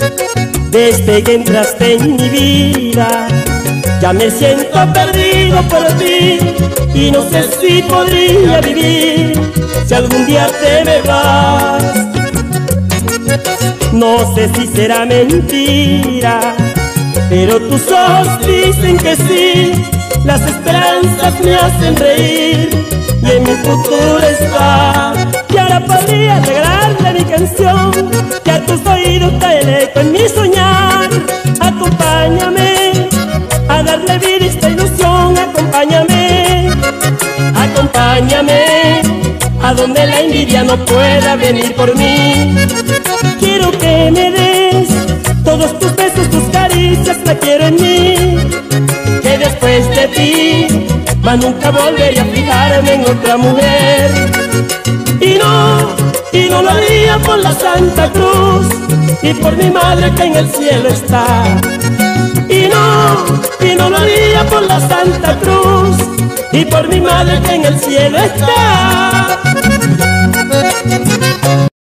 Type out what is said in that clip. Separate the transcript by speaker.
Speaker 1: Desde que entraste en mi vida, ya me siento perdido por ti y no sé si podría vivir si algún día te me vas. No sé si será mentira, pero tus ojos dicen que sí. Las esperanzas me hacen reír y en mi futuro está. Y ahora podría regalarle mi canción, que a tus oídos cae el eco en mi soñar. Acompáñame a darle vida a esta ilusión. Acompáñame, acompáñame a donde la envidia no pueda venir por mí. Quiero que me des todos tus besos, tus caricias, la quiero en mí. Que después de ti, más nunca volveré a fijarme en otra mujer. Y no lo haría por la Santa Cruz y por mi madre que en el cielo está. Y no lo haría por la Santa Cruz y por mi madre que en el cielo está.